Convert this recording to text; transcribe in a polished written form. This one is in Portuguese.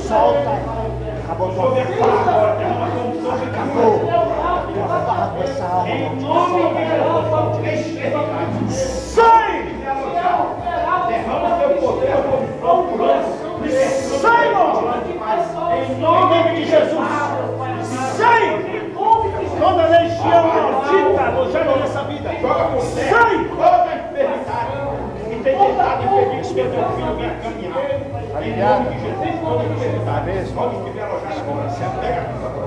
Solta. Acabou com a vida. Acabou. Barra com essa alma. Em nome de Jesus. Sai! Derrama teu poder procurando. Sai, irmão! Em nome de Jesus. Sai! Toda legião maldita alojada nessa vida. Joga por terra. Sai! Toda enfermidade que tem tentado impedir que meu filho venha caminhar. Em nome de Jesus. Toda enfermidade. Pode estiver alojada agora. Pega.